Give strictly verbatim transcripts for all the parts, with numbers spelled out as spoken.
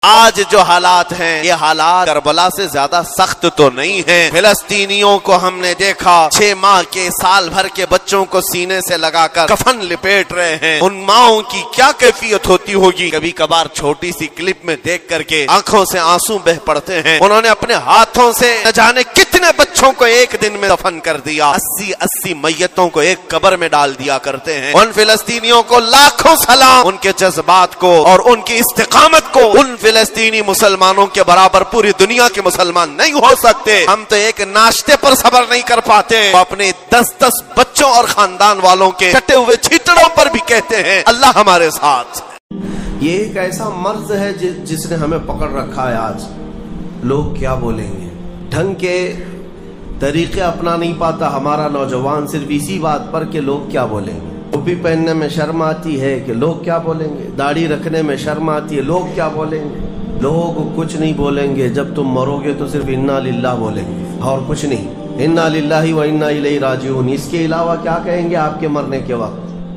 آج جو حالات ہیں یہ حالات کربلا سے زیادہ سخت تو نہیں ہیں۔ فلسطینیوں کو ہم نے دیکھا چھ ماہ کے سال بھر کے بچوں کو سینے سے لگا کر کفن لپیٹ رہے ہیں۔ ان ماؤں کی کیا کیفیت ہوتی ہوگی، کبھی کبھار چھوٹی سی کلپ میں دیکھ کر کے آنکھوں سے آنسو بہ پڑتے ہیں۔ انہوں نے اپنے ہاتھوں سے نہ جانے کتنے بچوں کو ایک دن میں دفن کر دیا، اسی اسی میتوں کو ایک قبر میں ڈال دیا کرتے ہیں۔ ان فلسطینیوں کو لاکھوں سلام، ان کے جذبات کو اور ان کی استقامت کو۔ ان فلسطینی مسلمانوں کے برابر پوری دنیا کے مسلمان نہیں ہو سکتے۔ ہم تو ایک ناشتے پر صبر نہیں کر پاتے، وہ اپنے دس دس بچوں اور خاندان والوں کے کٹے ہوئے چھیٹڑوں پر بھی کہتے ہیں اللہ ہمارے ساتھ۔ یہ ایک ایسا مرض ہے جس نے ہمیں پکڑ رکھا ہے۔ آج لوگ کیا بولیں گے، ڈھنگ کے طریقے اپنا نہیں پاتا ہمارا نوجوان صرف اسی بات پر کہ لوگ کیا بولیں گے۔ ٹوپی پہننے میں شرم آتی ہے کہ لوگ کیا بولیں گے، داڑھی رکھنے میں شرم آتی ہے لوگ کیا بولیں گے۔ لوگ کچھ نہیں بولیں گے، جب تم مرو گے تو صرف انا للہ بولیں گے اور کچھ نہیں۔ انا للہ و انا الیہ راجعون، اس کے علاوہ کیا کہیں گے آپ کے مرنے کے وقت؟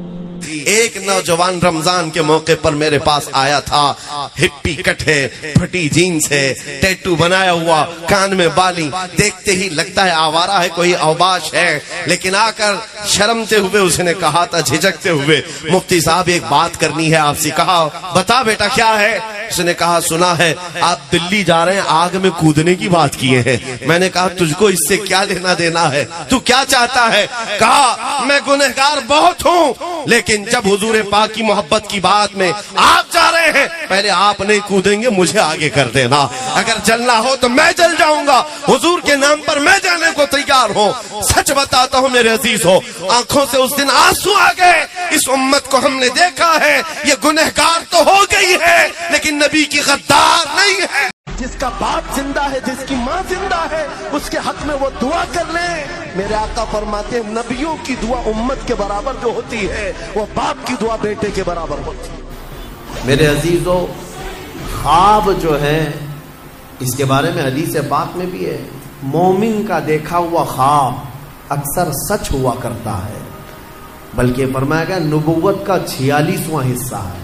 ایک نوجوان رمضان کے موقع پر میرے پاس آیا تھا، ہپی کٹ ہے، پھٹی جینز ہے، ٹیٹو بنایا ہوا، کان میں بالی، دیکھتے ہی لگتا ہے آوارہ ہے، کوئی اوباش ہے، لیکن آ کر شرمتے ہوئے اس نے کہا تھا، جھجکتے ہوئے، مفتی صاحب ایک بات کرنی ہے آپ سے۔ کہا بتا بیٹا کیا ہے؟ اس نے کہا سنا ہے آپ دلی جا رہے ہیں، آگ میں کودنے کی بات کیے ہیں۔ میں نے کہا تجھ کو اس سے کیا لینا دینا ہے، تو کیا چاہتا ہے؟ کہا میں گنہگار بہت ہوں، لیکن جب حضور پاک کی محبت کی بات میں آپ جا رہے ہیں، پہلے آپ نہیں کودیں گے، مجھے آگے کر دینا۔ اگر جلنا ہو تو میں جل جاؤں گا، حضور کے نام پر میں جانے کو تیار ہوں۔ سچ بتاتا ہوں میرے عزیز ہو، آنکھوں سے اس دن آنسو آ گئے۔ اس امت کو ہم نے دیکھا ہے، یہ گنہگار تو ہو گئی ہے لیکن نبی کی غدار نہیں ہے۔ جس کا باپ زندہ ہے، جس کی ماں زندہ ہے، اس کے حق میں وہ دعا کر لیں۔ میرے آقا فرماتے ہیں نبیوں کی دعا امت کے برابر جو ہوتی ہے، وہ باپ کی دعا بیٹے کے برابر ہوتی ہے۔ میرے عزیزو، خواب جو ہے اس کے بارے میں حدیث پاک میں بھی ہے، مومن کا دیکھا ہوا خواب اکثر سچ ہوا کرتا ہے، بلکہ فرمایا گیا نبوت کا چھیالیسواں حصہ ہے۔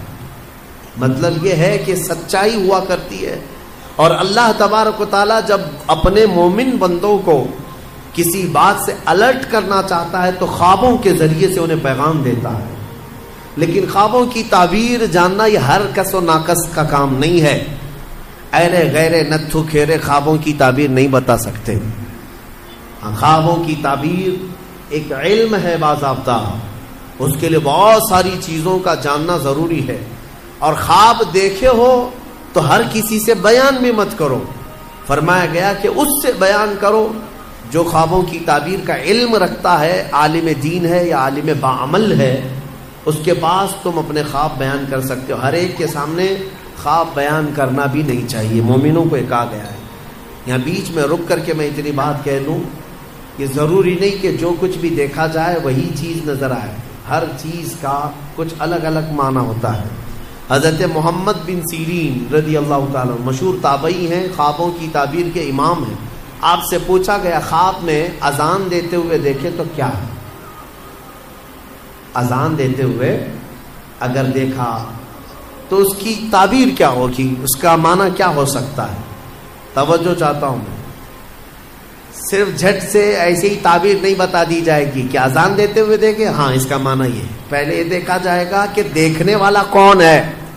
مطلب یہ ہے کہ سچائی ہوا کرتی ہے، اور اللہ تبارک و تعالیٰ جب اپنے مومن بندوں کو کسی بات سے الرٹ کرنا چاہتا ہے تو خوابوں کے ذریعے سے انہیں پیغام دیتا ہے۔ لیکن خوابوں کی تعبیر جاننا یہ ہر کس و ناقص کا کام نہیں ہے۔ اہل غیر نتھو کھیرے خوابوں کی تعبیر نہیں بتا سکتے۔ خوابوں کی تعبیر ایک علم ہے باضابطہ، اس کے لیے بہت ساری چیزوں کا جاننا ضروری ہے۔ اور خواب دیکھے ہو تو ہر کسی سے بیان بھی مت کرو، فرمایا گیا کہ اس سے بیان کرو جو خوابوں کی تعبیر کا علم رکھتا ہے، عالم دین ہے یا عالم باعمل ہے، اس کے پاس تم اپنے خواب بیان کر سکتے ہو۔ ہر ایک کے سامنے خواب بیان کرنا بھی نہیں چاہیے، مومنوں کو ایک کہا گیا ہے۔ یہاں بیچ میں رک کر کے میں اتنی بات کہہ لوں، یہ ضروری نہیں کہ جو کچھ بھی دیکھا جائے وہی چیز نظر آئے، ہر چیز کا کچھ الگ الگ معنی ہوتا ہے۔ حضرت محمد بن سیرین رضی اللہ تعالیٰ مشہور تابعی ہیں، خوابوں کی تعبیر کے امام ہیں۔ آپ سے پوچھا گیا خواب میں اذان دیتے ہوئے دیکھے تو کیا ہے؟ اذان دیتے ہوئے اگر دیکھا تو اس کی تعبیر کیا ہوگی، اس کا معنی کیا ہو سکتا ہے؟ توجہ چاہتا ہوں میں، صرف جھٹ سے ایسے ہی تعبیر نہیں بتا دی جائے گی کہ اذان دیتے ہوئے دیکھے، ہاں اس کا معنی یہ ہے۔ پہلے یہ دیکھا جائے گا کہ دیکھنے والا کون ہے۔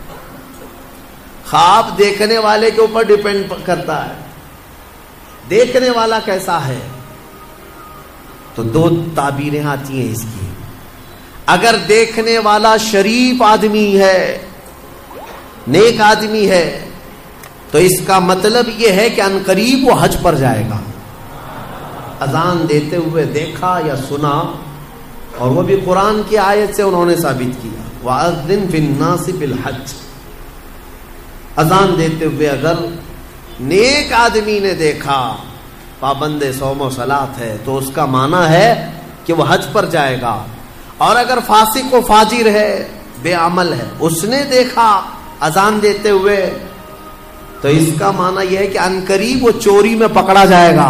خواب دیکھنے والے کے اوپر ڈیپینڈ کرتا ہے، دیکھنے والا کیسا ہے۔ تو دو تعبیریں آتی ہیں اس کی۔ اگر دیکھنے والا شریف آدمی ہے، نیک آدمی ہے، تو اس کا مطلب یہ ہے کہ عنقریب وہ حج پر جائے گا۔ اذان دیتے ہوئے دیکھا یا سنا، اور وہ بھی قرآن کی آیت سے انہوں نے ثابت کیا، وَأَذِّن فِي النَّاسِ بِالْحَجِّ۔ اذان دیتے ہوئے اگر نیک آدمی نے دیکھا، پابند صوم و صلاۃ ہے، تو اس کا معنی ہے کہ وہ حج پر جائے گا۔ اور اگر فاسق و فاجر ہے، بے عمل ہے، اس نے دیکھا اذان دیتے ہوئے، تو اس کا معنی یہ ہے کہ عنقریب وہ چوری میں پکڑا جائے گا۔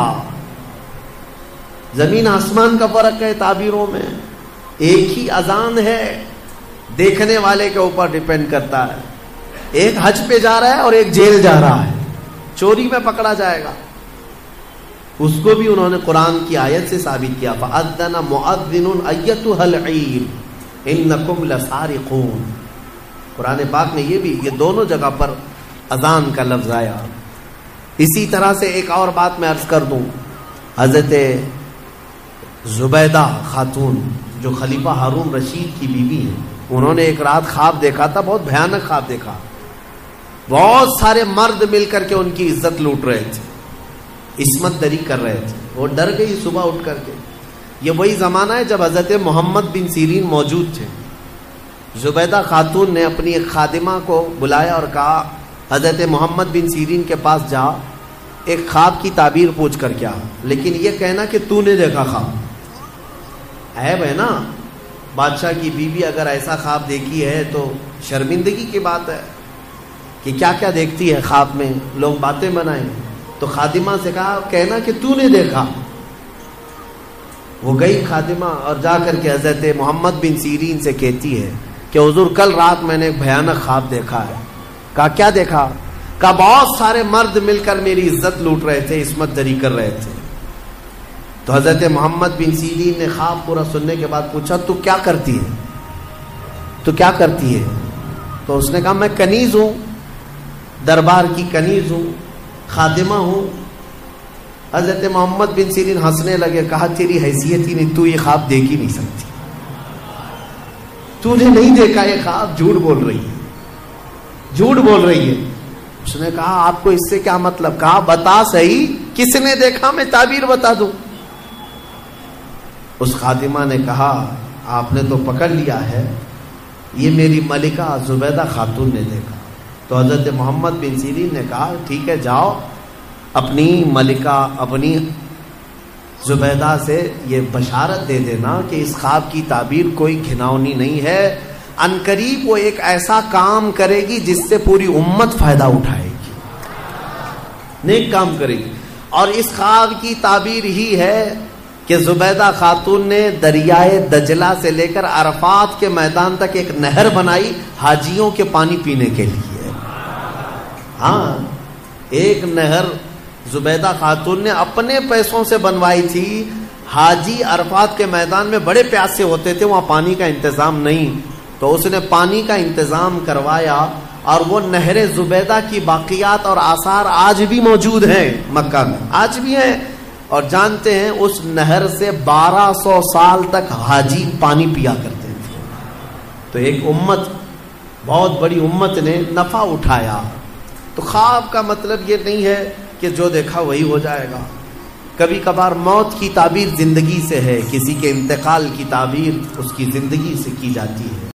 زمین آسمان کا فرق ہے تعبیروں میں، ایک ہی اذان ہے، دیکھنے والے کے اوپر ڈیپینڈ کرتا ہے۔ ایک حج پہ جا رہا ہے اور ایک جیل جا رہا ہے، چوری میں پکڑا جائے گا. اس کو بھی انہوں نے قرآن کی آیت سے ثابت کیا، فَأَذَّنَ مُؤَذِّنٌ أَيَّتُهَا الْعِيرُ إِنَّكُمْ لَسَارِقُونَ. قرآن پاک میں یہ بھی یہ دونوں جگہ پر اذان کا لفظ آیا. اسی طرح سے ایک اور بات میں عرض کر دوں، حضرت زبیدہ خاتون جو خلیفہ ہارون رشید کی بیوی ہیں، انہوں نے ایک رات خواب دیکھا تھا، بہت بھیانک خواب دیکھا. بہت سارے مرد مل کر کے ان کی عزت لوٹ رہے تھے، عصمت دری کر رہے تھے. وہ ڈر گئی صبح اٹھ کر کے. یہ وہی زمانہ ہے جب حضرت محمد بن سیرین موجود تھے. زبیدہ خاتون نے اپنی ایک خادمہ کو بلایا اور کہا حضرت محمد بن سیرین کے پاس جا، ایک خواب کی تعبیر پوچھ کر کیا، لیکن یہ کہنا کہ تو نے دیکھا خواب. عیب ہے نا، بادشاہ کی بیوی اگر ایسا خواب دیکھی ہے تو شرمندگی کی بات ہے کہ کیا کیا دیکھتی ہے خواب میں، لوگ باتیں بنائیں. تو خادمہ سے کہا کہنا کہ تو نے دیکھا. وہ گئی خادمہ اور جا کر کے حضرت محمد بن سیرین سے کہتی ہے کہ حضور کل رات میں نے ایک بھیانک خواب دیکھا ہے. کہا کیا دیکھا؟ کہا بہت سارے مرد مل کر میری عزت لوٹ رہے تھے، عصمت دری کر رہے تھے. تو حضرت محمد بن سیرین نے خواب پورا سننے کے بعد پوچھا تو کیا کرتی ہے، تو کیا کرتی ہے؟ تو اس نے کہا میں کنیز ہوں، دربار کی کنیز ہوں، خادمہ ہوں. حضرت محمد بن سیرین ہنسنے لگے، کہا تیری حیثیت ہی نہیں، تو یہ خواب دیکھ ہی نہیں سکتی، تو نے نہیں دیکھا یہ خواب، جھوٹ بول رہی ہے، جھوٹ بول رہی ہے. اس نے کہا آپ کو اس سے کیا مطلب؟ کہا بتا صحیح کس نے دیکھا، میں تعبیر بتا دوں. اس خادمہ نے کہا آپ نے تو پکڑ لیا ہے، یہ میری ملکہ زبیدہ خاتون نے دیکھا. تو حضرت محمد بن سیرین نے کہا ٹھیک ہے جاؤ اپنی ملکہ اپنی زبیدہ سے یہ بشارت دے دینا کہ اس خواب کی تعبیر کوئی گھناؤنی نہیں ہے، عنقریب وہ ایک ایسا کام کرے گی جس سے پوری امت فائدہ اٹھائے گی، نیک کام کرے گی. اور اس خواب کی تعبیر ہی ہے کہ زبیدہ خاتون نے دریائے دجلہ سے لے کر عرفات کے میدان تک ایک نہر بنائی حاجیوں کے پانی پینے کے لیے. ہاں ایک نہر زبیدہ خاتون نے اپنے پیسوں سے بنوائی تھی. حاجی عرفات کے میدان میں بڑے پیاسے ہوتے تھے، وہاں پانی کا انتظام نہیں، تو اس نے پانی کا انتظام کروایا. اور وہ نہر زبیدہ کی باقیات اور آثار آج بھی موجود ہیں مکہ میں، آج بھی ہیں. اور جانتے ہیں اس نہر سے بارہ سو سال تک حاجی پانی پیا کرتے تھے. تو ایک امت، بہت بڑی امت نے نفع اٹھایا. تو خواب کا مطلب یہ نہیں ہے کہ جو دیکھا وہی ہو جائے گا. کبھی کبھار موت کی تعبیر زندگی سے ہے، کسی کے انتقال کی تعبیر اس کی زندگی سے کی جاتی ہے.